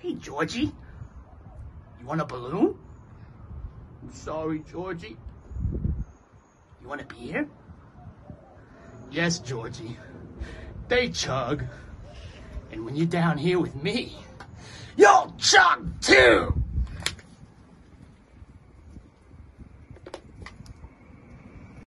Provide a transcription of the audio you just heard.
Hey, Georgie. You want a balloon? I'm sorry, Georgie. You want a beer? Yes, Georgie. They chug. And when you're down here with me, you'll chug too!